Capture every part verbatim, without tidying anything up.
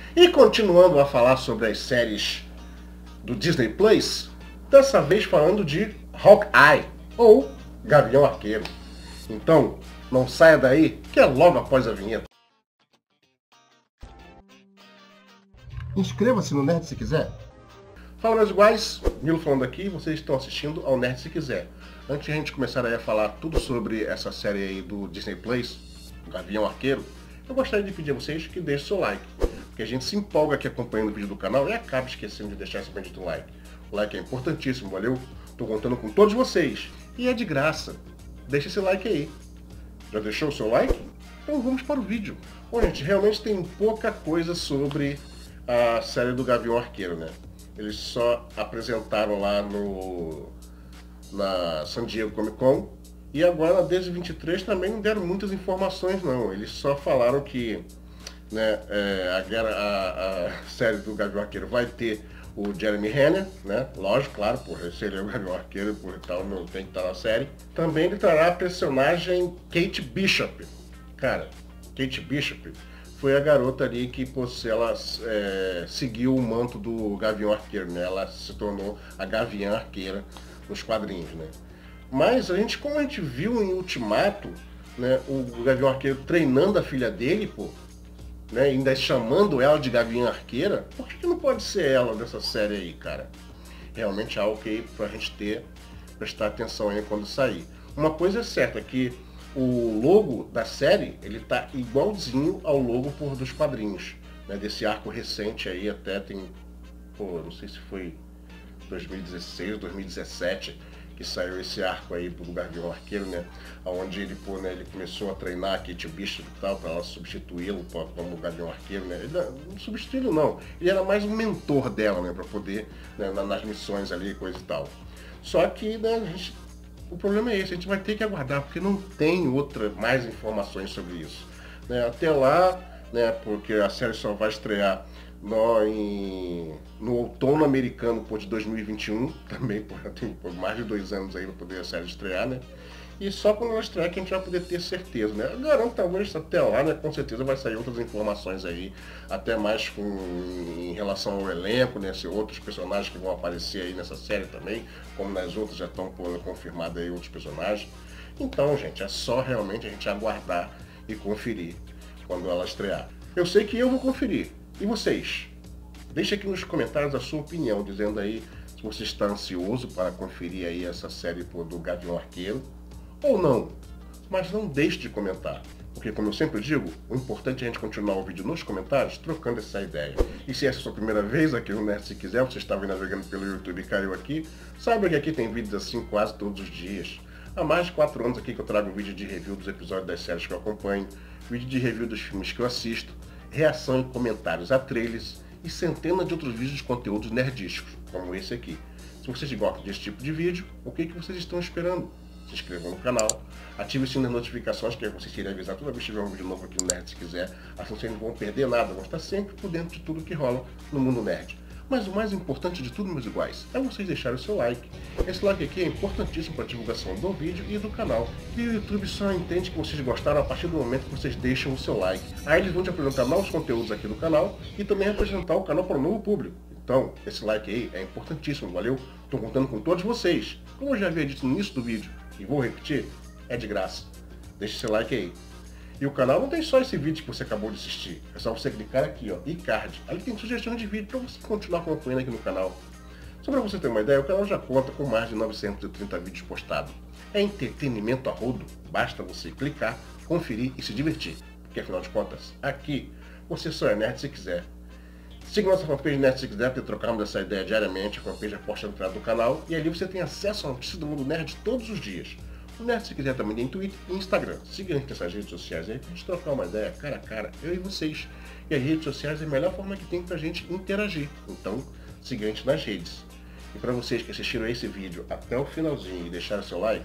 E continuando a falar sobre as séries do Disney Plus, dessa vez falando de Hawkeye, ou Gavião Arqueiro. Então, não saia daí, que é logo após a vinheta. Inscreva-se no Nerd Se Quiser. Fala, meus iguais, Milo falando aqui, vocês estão assistindo ao Nerd Se Quiser. Antes de a gente começar aí a falar tudo sobre essa série aí do Disney Plus, Gavião Arqueiro, eu gostaria de pedir a vocês que deixem seu like, porque a gente se empolga aqui acompanhando o vídeo do canal e acaba esquecendo de deixar esse bendito like. O like é importantíssimo, valeu? Tô contando com todos vocês e é de graça. Deixa esse like aí. Já deixou o seu like? Então vamos para o vídeo. Bom, gente, realmente tem pouca coisa sobre a série do Gavião Arqueiro, né? Eles só apresentaram lá no na San Diego Comic Con e agora na D vinte e três também não deram muitas informações não. Eles só falaram que, né, é, a, guerra, a, a série do Gavião Arqueiro vai ter o Jeremy Renner, né? Lógico, claro, por se ele é o Gavião Arqueiro, por tal, não tem que estar na série. Também ele trará a personagem Kate Bishop. Cara, Kate Bishop foi a garota ali que ela é, seguiu o manto do Gavião Arqueiro, né? Ela se tornou a Gaviã Arqueira nos quadrinhos, né? Mas a gente, como a gente viu em Ultimato, né, o Gavião Arqueiro treinando a filha dele, pô, né, ainda chamando ela de Gaviã Arqueira, por que, que não pode ser ela dessa série aí, cara? Realmente é algo que pra gente ter, prestar atenção aí quando sair. Uma coisa é certa, que o logo da série, ele tá igualzinho ao logo por dos quadrinhos, né, desse arco recente aí, até tem, pô, não sei se foi dois mil e dezesseis, dois mil e dezessete, que saiu esse arco aí do Gavião Arqueiro, né, onde ele, pô, né, ele começou a treinar a Kate Bishop e tal, para ela substituí-lo como Gavião Arqueiro, né, ele não substituí-lo não, ele era mais um mentor dela, né, para poder, né, nas missões ali, coisa e tal. Só que, né, a gente, o problema é esse, a gente vai ter que aguardar, porque não tem outra, mais informações sobre isso, né, até lá, né, porque a série só vai estrear no, em, no outono americano, pô, de dois mil e vinte e um, também, pô, tem pô, mais de dois anos aí para poder a série estrear, né? E só quando ela estrear que a gente vai poder ter certeza, né? Eu garanto, talvez até lá, né, com certeza vai sair outras informações aí, até mais com, em relação ao elenco, né, se outros personagens que vão aparecer aí nessa série também, como nas outras já estão confirmados aí outros personagens. Então, gente, é só realmente a gente aguardar e conferir quando ela estrear. Eu sei que eu vou conferir. E vocês? Deixe aqui nos comentários a sua opinião, dizendo aí se você está ansioso para conferir aí essa série pô, do Gavião Arqueiro ou não. Mas não deixe de comentar, porque como eu sempre digo, o importante é a gente continuar o vídeo nos comentários, trocando essa ideia. E se essa é a sua primeira vez aqui no Nerd Se Quiser, você está navegando pelo YouTube e caiu aqui, saiba que aqui tem vídeos assim quase todos os dias. Há mais de quatro anos aqui que eu trago vídeo de review dos episódios das séries que eu acompanho, vídeo de review dos filmes que eu assisto, reação e comentários a trailers e centenas de outros vídeos de conteúdos nerdísticos, como esse aqui. Se vocês gostam desse tipo de vídeo, o que, que vocês estão esperando? Se inscrevam no canal, ative o sininho das notificações, que vocês irem avisar toda vez que tiver um vídeo novo aqui no Nerd Se Quiser, assim vocês não vão perder nada, vão estar sempre por dentro de tudo que rola no mundo nerd. Mas o mais importante de tudo, meus iguais, é vocês deixarem o seu like. Esse like aqui é importantíssimo para a divulgação do vídeo e do canal. E o YouTube só entende que vocês gostaram a partir do momento que vocês deixam o seu like. Aí eles vão te apresentar novos conteúdos aqui no canal e também apresentar o canal para um novo público. Então, esse like aí é importantíssimo, valeu? Estou contando com todos vocês. Como eu já havia dito no início do vídeo, e vou repetir, é de graça. Deixe seu like aí. E o canal não tem só esse vídeo que você acabou de assistir. É só você clicar aqui, ó, e card. Ali tem sugestões de vídeo para você continuar acompanhando aqui no canal. Só para você ter uma ideia, o canal já conta com mais de novecentos e trinta vídeos postados. É entretenimento a rodo. Basta você clicar, conferir e se divertir. Porque afinal de contas, aqui você só é nerd se quiser. Siga nossa fanpage Nerd Se Quiser para trocarmos essa ideia diariamente. A fanpage é posta no canal do canal. E ali você tem acesso a notícias do mundo nerd todos os dias. O Nerd Se Quiser também tem Twitter e Instagram. Siga a gente nessas redes sociais aí pra gente trocar uma ideia cara a cara, eu e vocês. E as redes sociais é a melhor forma que tem pra gente interagir. Então, siga a gente nas redes. E para vocês que assistiram esse vídeo até o finalzinho e deixaram seu like,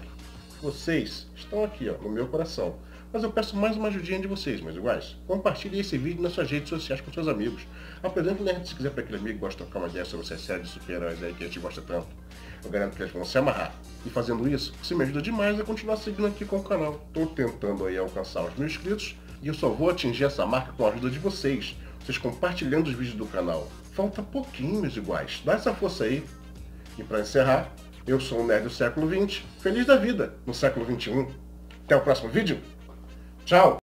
vocês estão aqui, ó, no meu coração. Mas eu peço mais uma ajudinha de vocês, meus iguais. Compartilhe esse vídeo nas suas redes sociais com seus amigos. Apresente o Nerd Se Quiser para aquele amigo que gosta de trocar uma ideia sobre essas séries de super-heróis aí que a gente gosta tanto. Eu garanto que eles vão se amarrar. E fazendo isso, você me ajuda demais a continuar seguindo aqui com o canal. Estou tentando aí alcançar os mil inscritos e eu só vou atingir essa marca com a ajuda de vocês. vocês compartilhando os vídeos do canal. Falta pouquinho, meus iguais. Dá essa força aí. E para encerrar, eu sou um nerd do século vinte, feliz da vida no século vinte e um. Até o próximo vídeo. Tchau!